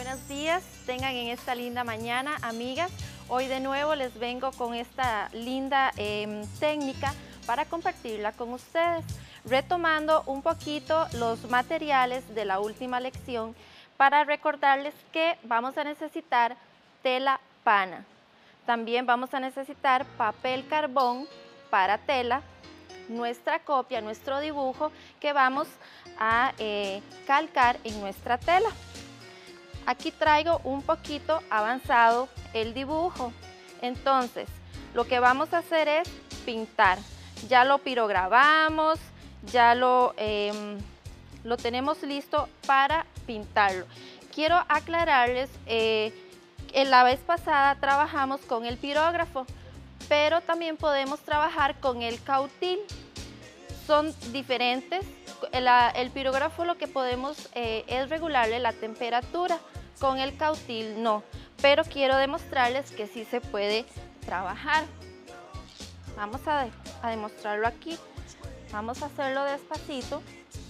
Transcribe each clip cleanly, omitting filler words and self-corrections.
Buenos días, tengan en esta linda mañana, amigas. Hoy de nuevo les vengo con esta linda técnica para compartirla con ustedes, retomando un poquito los materiales de la última lección para recordarles que vamos a necesitar tela pana. También vamos a necesitar papel carbón para tela, nuestra copia, nuestro dibujo que vamos a calcar en nuestra tela. Aquí traigo un poquito avanzado el dibujo, entonces lo que vamos a hacer es pintar. Ya lo pirograbamos, ya lo tenemos listo para pintarlo. Quiero aclararles, la vez pasada trabajamos con el pirógrafo, pero también podemos trabajar con el cautil. Son diferentes. El pirógrafo lo que podemos es regularle la temperatura, con el cautil no, pero quiero demostrarles que sí se puede trabajar. Vamos a demostrarlo aquí. Vamos a hacerlo despacito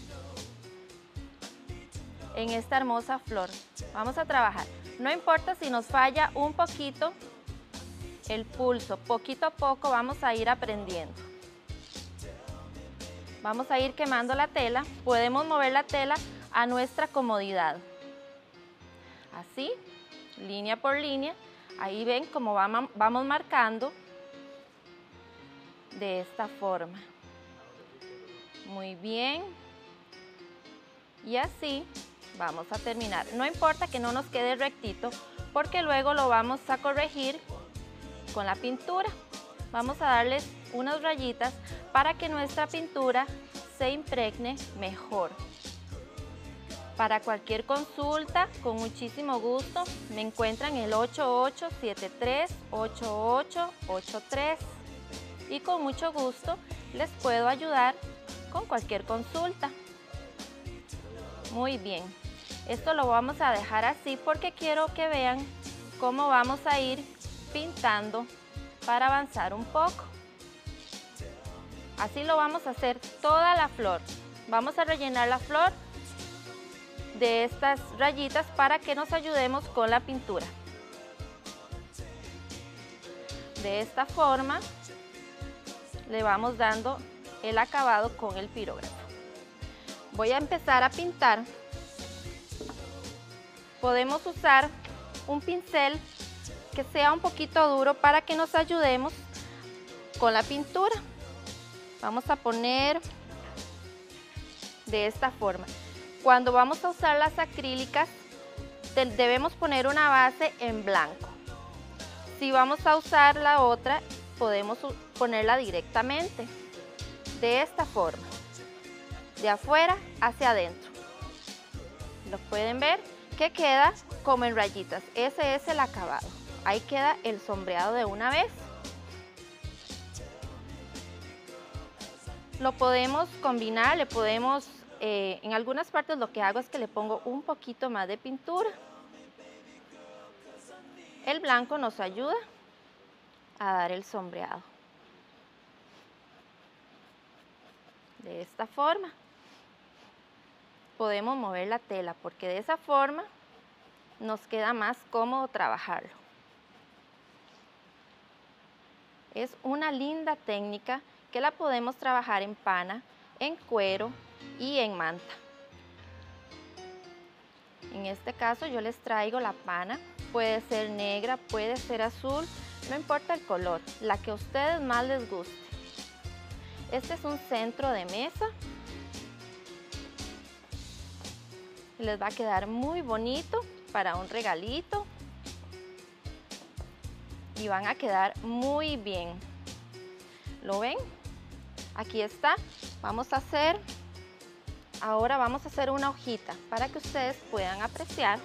en esta hermosa flor. Vamos a trabajar. No importa si nos falla un poquito el pulso, poquito a poco vamos a ir aprendiendo. Vamos a ir quemando la tela, podemos mover la tela a nuestra comodidad. Así, línea por línea, ahí ven cómo vamos marcando de esta forma. Muy bien. Y así vamos a terminar. No importa que no nos quede rectito, porque luego lo vamos a corregir con la pintura. Vamos a darles unas rayitas para que nuestra pintura se impregne mejor. Para cualquier consulta, con muchísimo gusto, me encuentran el 8873-8883 y con mucho gusto les puedo ayudar con cualquier consulta. Muy bien, esto lo vamos a dejar así porque quiero que vean cómo vamos a ir pintando para avanzar un poco. Así lo vamos a hacer toda la flor. Vamos a rellenar la flor de estas rayitas para que nos ayudemos con la pintura. De esta forma le vamos dando el acabado con el pirógrafo. Voy a empezar a pintar. Podemos usar un pincel que sea un poquito duro para que nos ayudemos con la pintura. Vamos a poner de esta forma. Cuando vamos a usar las acrílicas, debemos poner una base en blanco. Si vamos a usar la otra, podemos ponerla directamente, de esta forma, de afuera hacia adentro. Lo pueden ver que queda como en rayitas. Ese es el acabado. Ahí queda el sombreado de una vez. Lo podemos combinar, le podemos, en algunas partes lo que hago es que le pongo un poquito más de pintura. El blanco nos ayuda a dar el sombreado. De esta forma. Podemos mover la tela porque de esa forma nos queda más cómodo trabajarlo. Es una linda técnica que la podemos trabajar en pana, en cuero y en manta. En este caso yo les traigo la pana, puede ser negra, puede ser azul, no importa el color, la que a ustedes más les guste. Este es un centro de mesa. Les va a quedar muy bonito para un regalito y van a quedar muy bien. ¿Lo ven? Aquí está. Ahora vamos a hacer una hojita para que ustedes puedan apreciar.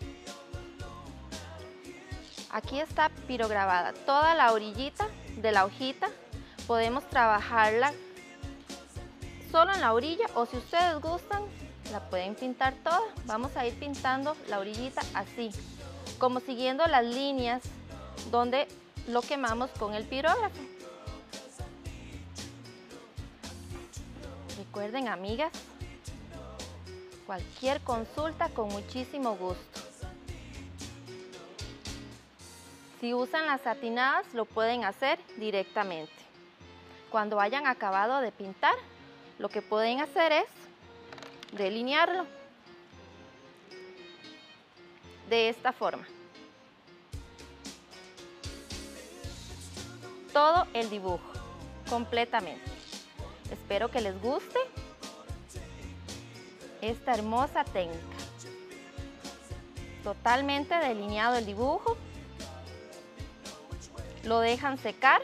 Aquí está pirograbada toda la orillita de la hojita. Podemos trabajarla solo en la orilla o si ustedes gustan, la pueden pintar toda. Vamos a ir pintando la orillita así, como siguiendo las líneas donde lo quemamos con el pirógrafo. Recuerden, amigas, cualquier consulta con muchísimo gusto. Si usan las satinadas, lo pueden hacer directamente. Cuando hayan acabado de pintar, lo que pueden hacer es delinearlo de esta forma. Todo el dibujo, completamente. Espero que les guste esta hermosa técnica. Totalmente delineado el dibujo. Lo dejan secar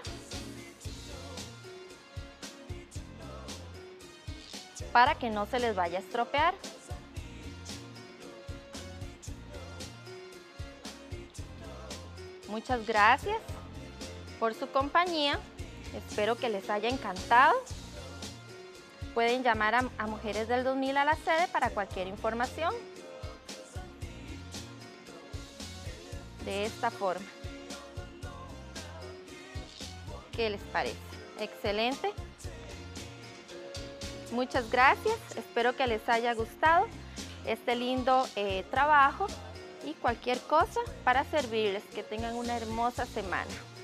para que no se les vaya a estropear. Muchas gracias por su compañía. Espero que les haya encantado. Pueden llamar a Mujeres del 2000 a la sede para cualquier información. De esta forma. ¿Qué les parece? Excelente. Muchas gracias. Espero que les haya gustado este lindo trabajo y cualquier cosa para servirles. Que tengan una hermosa semana.